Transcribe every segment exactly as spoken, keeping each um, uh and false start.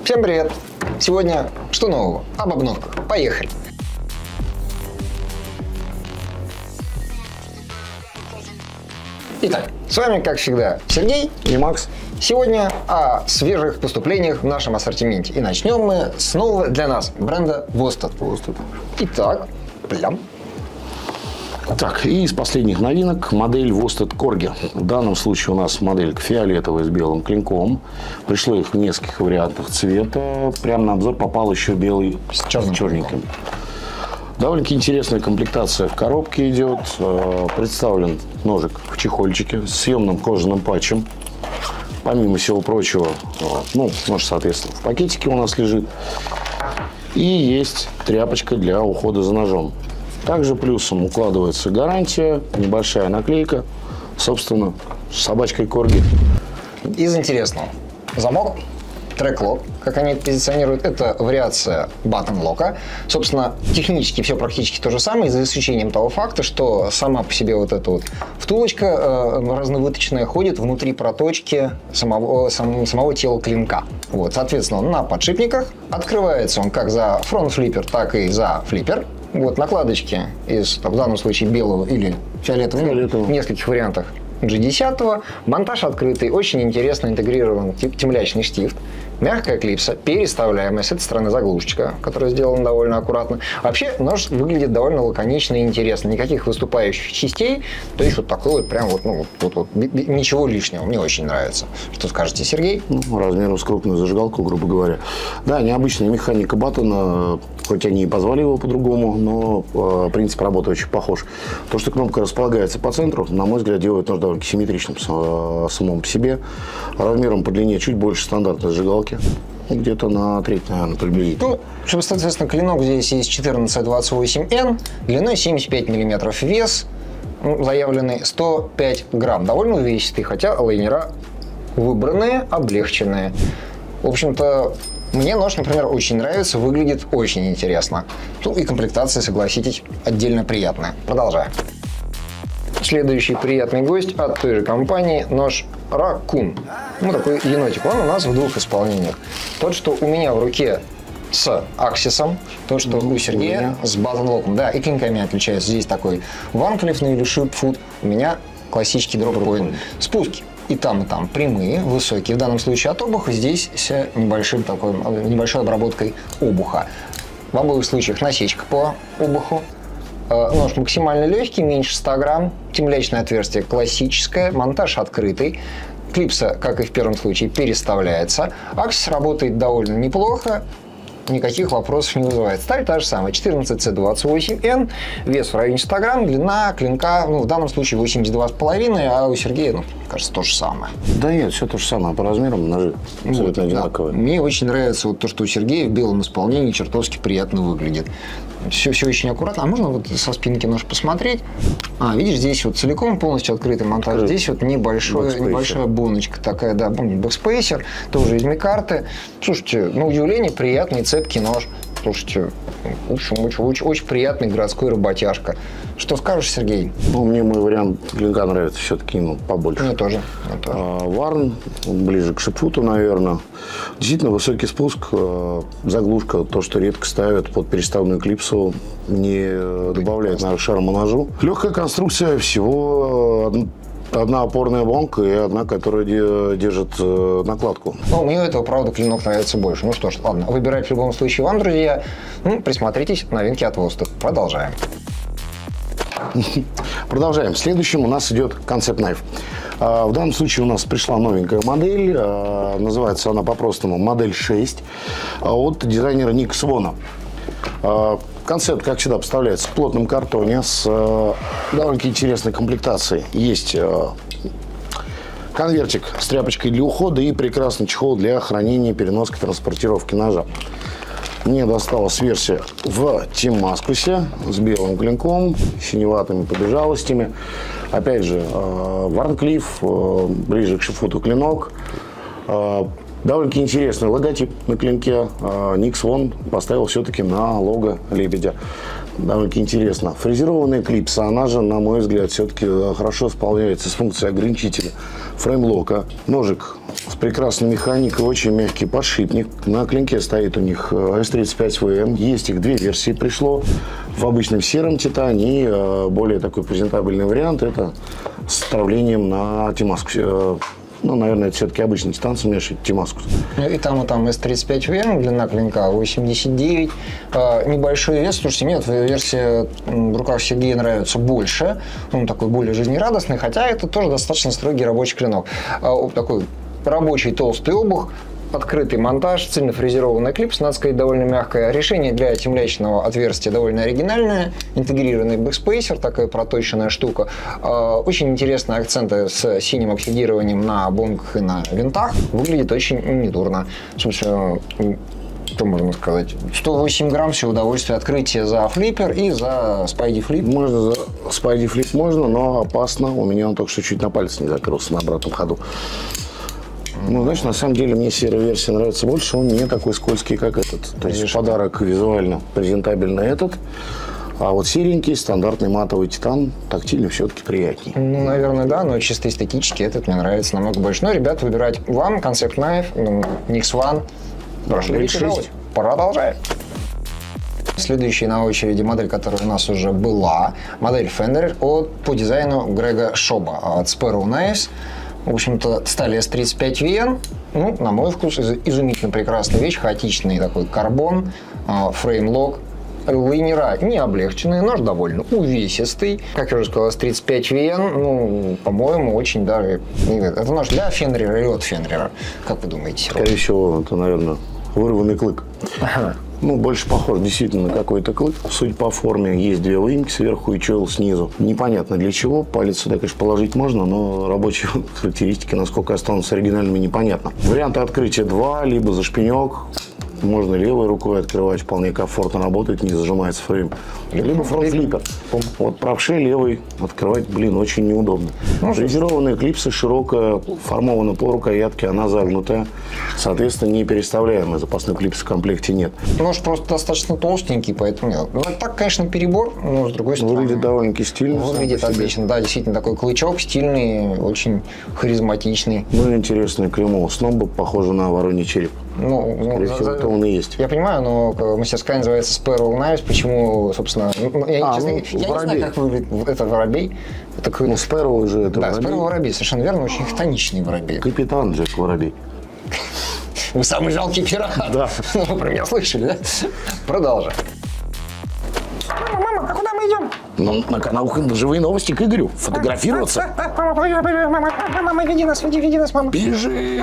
Всем привет! Сегодня что нового? Об обновках. Поехали! Итак, с вами, как всегда, Сергей и Макс. Сегодня о свежих поступлениях в нашем ассортименте. И начнем мы с нового для нас бренда Vostok. Vostok. Итак, плям. Так, и из последних новинок модель Vostok Corgi. В данном случае у нас моделька фиолетовая с белым клинком. Пришло их в нескольких вариантах цвета. Прямо на обзор попал еще белый с черненьким. Довольно-таки интересная комплектация в коробке идет. Представлен ножик в чехольчике с съемным кожаным патчем. Помимо всего прочего, ну, нож, соответственно, в пакетике у нас лежит. И есть тряпочка для ухода за ножом. Также плюсом укладывается гарантия, небольшая наклейка, собственно, с собачкой Корги. Из интересного. Замок, трек-лок, как они это позиционируют, это вариация баттон-лока. Собственно, технически все практически то же самое, за исключением того факта, что сама по себе вот эта вот втулочка э, разновыточная ходит внутри проточки самого, сам, самого тела клинка. Вот, соответственно, он на подшипниках. Открывается он как за фронт-флиппер, так и за флиппер. Вот накладочки из, в данном случае, белого или фиолетового, фиолетового. В нескольких вариантах джи десять. Монтаж открытый, очень интересно интегрирован темлячный штифт. Мягкая клипса, переставляемая. С этой стороны заглушечка, которая сделана довольно аккуратно. Вообще нож выглядит довольно лаконично и интересно. Никаких выступающих частей. То есть вот такой вот прям вот, ну, вот, вот, ничего лишнего. Мне очень нравится. Что скажете, Сергей? Ну, размером с крупную зажигалку, грубо говоря. Да, необычная механика баттона, хоть они и позвали его по-другому, но э, принцип работы очень похож. То, что кнопка располагается по центру, на мой взгляд, делает нож довольно симметричным э, самому по себе. Размером по длине чуть больше стандартной зажигалки. Где-то на треть, наверное, приблизительно. Ну, чтобы, соответственно, клинок здесь есть четырнадцать двадцать восемь эн, длиной семьдесят пять миллиметров, вес ну, заявленный сто пять грамм. Довольно увесистый, хотя лайнера выбранные, облегченные. В общем-то, мне нож, например, очень нравится, выглядит очень интересно. Ну и комплектация, согласитесь, отдельно приятная. Продолжаем. Следующий приятный гость от той же компании — нож Raccoon. Ну, такой енотик. Он у нас в двух исполнениях. Тот, что у меня в руке с аксисом, тот, что у Сергея с баттон-локом. Да, и клинками отличается. Здесь такой ванклиффный или шип-фут. У меня классический дроп-поинт. Спуски и там, и там прямые, высокие. В данном случае от обуха, здесь с небольшим такой, небольшой обработкой обуха. В обоих случаях насечка по обуху. Нож максимально легкий, меньше ста грамм. Темлячное отверстие классическое. Монтаж открытый. Клипса, как и в первом случае, переставляется. Аксис работает довольно неплохо. Никаких вопросов не вызывает. Сталь та же самая, четырнадцать си двадцать восемь эн, вес в районе ста грамм, длина клинка, ну, в данном случае восемьдесят два с половиной, а у Сергея, ну, кажется, то же самое. Да нет, все то же самое, по размерам ножи абсолютно вот, одинаковые. Да. Мне очень нравится вот то, что у Сергея в белом исполнении чертовски приятно выглядит. Все, все очень аккуратно. А можно вот со спинки нож посмотреть? А, видишь, здесь вот целиком полностью открытый монтаж. Открыт. Здесь вот небольшой, небольшая боночка такая, да, помните, бэкспейсер, тоже из микарты. Слушайте, на удивление приятный цепкий нож. Слушайте, очень, очень, очень, очень приятный городской работяжка. Что скажешь, Сергей? Ну, мне мой вариант клинка нравится все-таки, ну, побольше. Мне тоже. Мне тоже. А, Варн, ближе к шипфуту, наверное. Действительно высокий спуск, заглушка, то, что редко ставят под переставную клипсу, не добавляет, наверное, шарма ножу. Легкая конструкция, всего одна опорная бонка и одна, которая держит накладку. Ну, мне этого, правда, клинок нравится больше. Ну что ж, ладно, выбирать в любом случае вам, друзья. Ну, присмотритесь, новинки от Vostok. Продолжаем. Продолжаем. Следующим у нас идет Concept Knife. В данном случае у нас пришла новенькая модель. Называется она по-простому модель шесть от дизайнера Ник Свона. Концепт, как всегда, поставляется в плотном картоне с довольно интересной комплектацией. Есть конвертик с тряпочкой для ухода и прекрасный чехол для хранения, переноски, транспортировки ножа. Мне досталась версия в Тимаскусе с белым клинком, синеватыми побежалостями. Опять же, Варнклифф, ближе к шифуту клинок. Довольно-таки интересный логотип на клинке. Ник Свон поставил все-таки на лого лебедя. довольно-таки интересно. Фрезерованная клипса, она же, на мой взгляд, все-таки хорошо справляется с функцией ограничителя фреймлока. Ножик с прекрасной механикой, очень мягкий подшипник. На клинке стоит у них эс тридцать пять вэ эм. Есть их две версии пришло. В обычном сером титане и более такой презентабельный вариант – это с травлением на Тимаску. Ну, наверное, это все-таки обычный титан, смешивает Тимаскус. И там, и там эс тридцать пять вэ эм, длина клинка восемьдесят девять. Э, небольшой вес. Слушайте, мне эта версия в руках Сергея нравится больше. Он такой более жизнерадостный, хотя это тоже достаточно строгий рабочий клинок. Э, такой рабочий толстый обух. Открытый монтаж, цельнофрезерованная клипса, надо сказать, довольно мягкое. Решение для темлячного отверстия довольно оригинальное. Интегрированный бэкспейсер, такая проточенная штука. Очень интересные акценты с синим оксидированием на бонках и на винтах. Выглядит очень недурно. Собственно, что можно сказать? сто восемь грамм, все удовольствие открытия за флиппер и за спайди флип. Можно за спайди флип можно, но опасно. У меня он только что чуть на палец не закрылся на обратном ходу. Ну, знаешь, на самом деле мне серая версия нравится больше, он не такой скользкий, как этот. То есть Конечно. Подарок визуально презентабельный этот, а вот серенький, стандартный матовый титан, тактильно все-таки приятнее. Ну, наверное, да, но чисто эстетически этот мне нравится намного больше. Но, ребят, выбирать вам, Concept Knife, ну, Никс One. Прошу жаловать. Продолжаем. Следующая на очереди модель, которая у нас уже была, модель Fender от, по дизайну Грега Шоба от Sparrow Knives. В общем-то, стали эс тридцать пять вэ эм, ну, на мой вкус, изумительно прекрасная вещь, хаотичный такой карбон, фреймлок, лайнера не облегченные, нож довольно увесистый. Как я уже сказал, эс тридцать пять вэ эм, ну, по-моему, очень даже... Это нож для Фендера или от Фендера, как вы думаете? Скорее всего, это, наверное, вырванный клык. Ага. Ну, больше похож действительно на какой-то клык. Судя по форме, есть две выемки сверху и чойл снизу. Непонятно для чего. Палец сюда, конечно, положить можно, но рабочие характеристики, насколько останутся оригинальными, непонятно. Варианты открытия два, либо за шпинек. Можно левой рукой открывать, вполне комфортно работает, не зажимается фрейм. Либо фронт-флиппер. Вот правшей левой открывать, блин, очень неудобно. Фрезерованные клипсы, широкая, формована по рукоятке, она загнутая. Соответственно, не переставляемая. Запасной клипс в комплекте нет. Нож просто достаточно толстенький, поэтому нет. Ну, так, конечно, перебор, но с другой стороны... Выглядит довольно-таки стильно. Выглядит отлично, да, действительно, такой клычок стильный, очень харизматичный. Ну, интересное клеймо. Сноба похоже на вороньий череп. Ну, Скорее за, всего, за, это он и есть. Я понимаю, но мастерская называется Sparrow Knives. Почему, собственно... Я, а, честно, ну, я не знаю, как выглядит это воробей. Это ну, Sparrow уже это да, воробей. Да, Sparrow воробей, совершенно верно, очень хтоничный воробей. Капитан Джек Воробей. Вы самый жалкий пират. Да. Ну, вы про меня слышали, да? Продолжим. Мама, мама, а куда мы идем? Ну, на канал «Живые новости» к Игорю. Фотографироваться. Мама, мама, веди нас, веди, веди нас, мама. Бежим!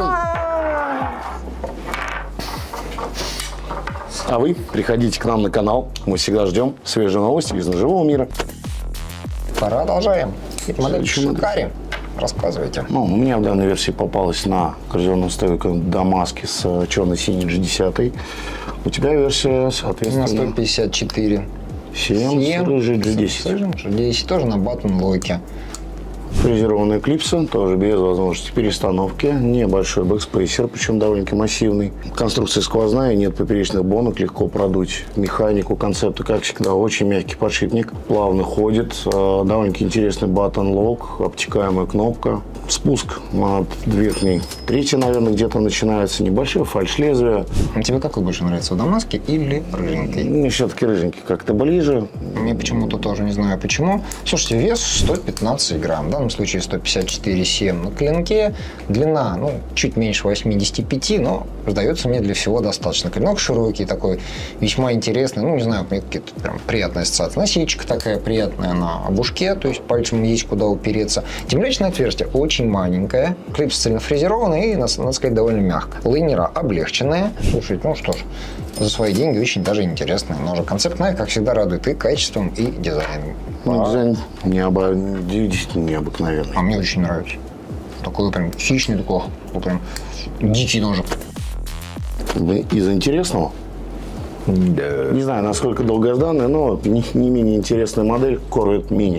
А вы приходите к нам на канал. Мы всегда ждем свежие новости из ножевого мира. Продолжаем. Модель Шикари. Рассказывайте. Ну, у меня в данной версии попалась на коррозионном стойке Дамаски с черно-синей джи десять. У тебя версия, соответственно... На сто пятьдесят четыре. семь с рыжей джи десять. джи десять тоже на баттон-локе. Фрезерованная клипса, тоже без возможности перестановки. Небольшой бэкспейсер, причем довольно-таки массивный. Конструкция сквозная, нет поперечных бонок, легко продуть механику. Концепты, как всегда, очень мягкий подшипник. Плавно ходит. Довольно-таки интересный баттон-лок, обтекаемая кнопка. Спуск от верхней трети, наверное, где-то начинается. Небольшой фальш-лезвие. А тебе какой больше нравится, у Дамаски или рыженький? Мне все-таки рыженький как-то ближе. Мне почему-то тоже не знаю почему. Слушайте, вес сто пятнадцать грамм. В данном случае сто пятьдесят четыре семь на клинке. Длина, ну, чуть меньше восьмидесяти пяти, но сдается мне для всего достаточно. Клинок широкий, такой весьма интересный. Ну, не знаю, мне какие-то прям приятные ассоциации. Насечка такая приятная на обушке, то есть пальцем есть куда упереться. Темлячное отверстие очень маленькое. Клипс цельнофрезерованный и, надо сказать, довольно мягко. Лайнера облегченные. Слушайте, ну что ж, за свои деньги очень даже интересные ножи. Концепт Knife, как всегда, радует и качеством, и дизайном. Ну, дизайн необо... действительно необыкновенный. А мне очень нравится. Такой прям хищный, такой, такой прям дикий ножик. Из интересного? Да. Не знаю, насколько долгожданная, но не, не менее интересная модель Corvette Mini.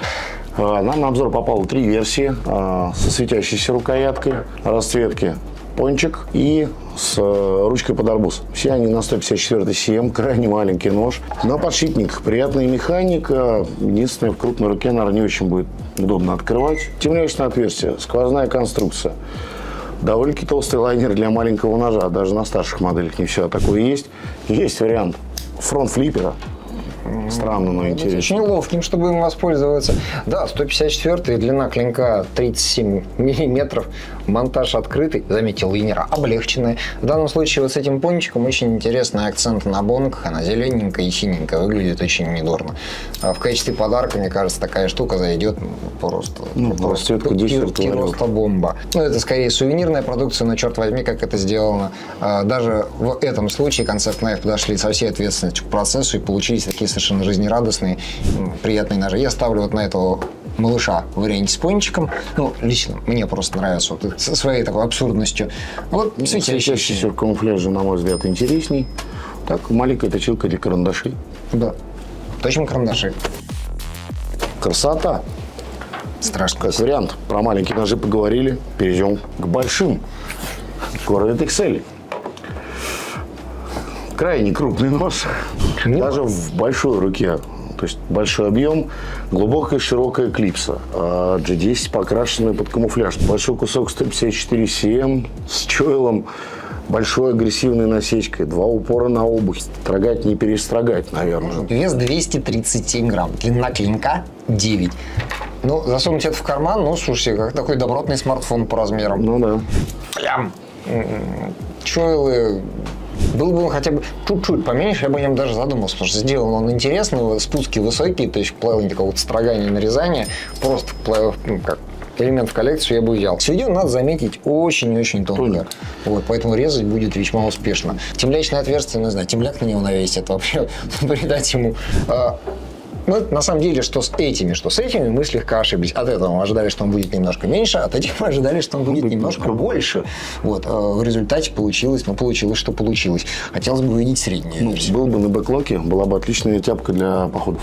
Нам на обзор попало три версии со светящейся рукояткой. Расцветки пончик и с ручкой под арбуз. Все они на сто пятьдесят четыре си эм, крайне маленький нож. На подшипниках приятная механика. Единственное, в крупной руке, наверное, не очень будет удобно открывать. Темлячное отверстие, сквозная конструкция. Довольно-таки толстый лайнер для маленького ножа. Даже на старших моделях не все такое есть. Есть вариант фронт-флиппера. Странно, но интересно. Очень ловким, чтобы им воспользоваться. Да, сто пятьдесят четыре, длина клинка тридцать семь миллиметров, монтаж открытый, заметьте, лайнера облегченная. В данном случае вот с этим пончиком очень интересный акцент на бонках, она зелененькая и синенькая, выглядит очень недорого. А в качестве подарка, мне кажется, такая штука зайдет просто, ну, просто, просто бомба. Ну, это скорее сувенирная продукция, но черт возьми, как это сделано. Даже в этом случае Concept Knife подошли со всей ответственностью к процессу и получились такие совершенно жизнерадостные, приятные ножи. Я ставлю вот на этого малыша в варианте с пончиком. Ну, лично мне просто нравится вот со своей такой абсурдностью. Вот светящийся в камуфляже, на мой взгляд, интересней. Так, маленькая точилка для карандашей. Да, точим карандаши. Красота. Страшно. Как вариант. Про маленькие ножи поговорили. Перейдем к большим. Corvette икс эль. Крайне крупный нож, ну, даже в большой руке, то есть большой объем, глубокая широкая клипса, джи десять покрашенная под камуфляж, большой кусок сто пятьдесят четыре си эм с чойлом, большой агрессивной насечкой, два упора на обувь, строгать не перестрогать, наверное. Вес двести тридцать семь грамм, длина клинка девять. Ну, засунуть это в карман, ну, слушайте, как такой добротный смартфон по размерам. Ну да. Прям. Чойлы. Был бы он хотя бы чуть-чуть поменьше, я бы о нем даже задумался, потому что сделан он интересно, спуски высокие, то есть в плане какого-то строгания, нарезания, просто ну, как элемент в коллекцию я бы взял. Сведен, надо заметить, очень-очень тонко. Вот, поэтому резать будет весьма успешно. Темлячное отверстие, ну, не знаю, темляк на него навесить, это вообще придать ему... Ну, на самом деле, что с этими, что с этими мы слегка ошиблись. От этого мы ожидали, что он будет немножко меньше, от этих мы ожидали, что он будет немножко больше. Вот. В результате получилось, ну, получилось, что получилось. Хотелось бы увидеть среднее. Ну, был бы на бэклоке, была бы отличная тяпка для походов.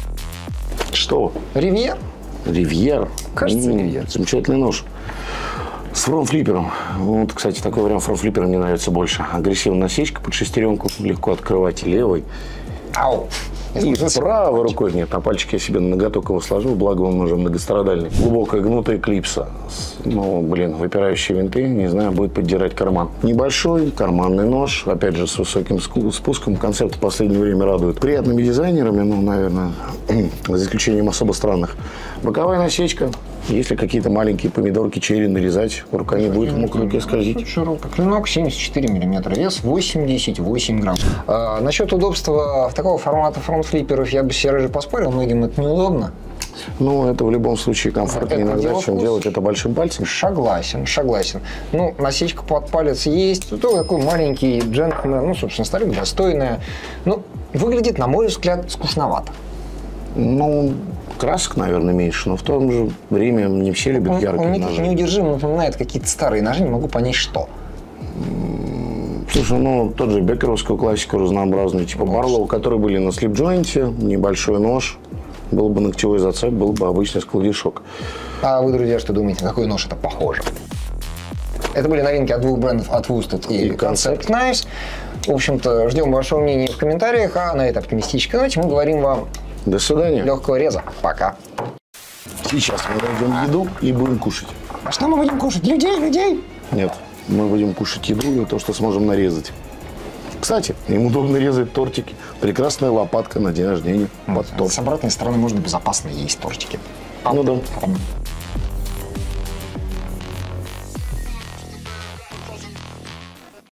Что? Ривьер. Ривьер. Кажется, М-м, Ривьер. Замечательный нож. С фронт-флиппером. Вот, кстати, такой вариант фронт-флиппера мне нравится больше. Агрессивная насечка под шестеренку, легко открывать и левой. Ау. И правой рукой, нет, на пальчике я себе на ноготок его сложу, благо он уже многострадальный. Глубокая гнутая клипса. Ну, блин, выпирающие винты, не знаю, будет поддирать карман. Небольшой карманный нож, опять же, с высоким спуском. Концепт в последнее время радует. Приятными дизайнерами, ну, наверное, за исключением особо странных. Боковая насечка. Если какие-то маленькие помидорки, черри нарезать, рука не будет ему к руке скользить. Широко. Клинок семьдесят четыре миллиметра, вес восемьдесят восемь грамм. А, насчет удобства в такого формата фронт-флипперов я бы себе же поспорил, многим это неудобно. Ну, это в любом случае комфортнее иногда, чем делать это большим пальцем. Согласен, согласен. Ну, насечка под палец есть. Тут такой маленький джентльмен, ну, собственно, старик, достойная. Ну, выглядит, на мой взгляд, скучновато. Ну, красок, наверное, меньше, но в то же время не все любят он, яркие он мне ножи. Он неудержимо напоминает какие-то старые ножи, не могу понять, что. Слушай, ну, тот же беккеровскую классику разнообразную, типа Барлоу, которые были на слип-джойнте, небольшой нож, был бы ногтевой зацеп, был бы обычный складишок. А вы, друзья, что думаете, на какой нож это похоже? Это были новинки от двух брендов, от Woosted и, и Concept Knives. В общем-то, ждем вашего мнения в комментариях, а на этой оптимистической ноте мы говорим вам до свидания. Легкого реза. Пока. Сейчас мы найдем еду и будем кушать. А что мы будем кушать? Людей, людей? Нет, мы будем кушать еду и то, что сможем нарезать. Кстати, им удобно резать тортики. Прекрасная лопатка на день рождения под торт. С обратной стороны можно безопасно есть тортики. Ну да.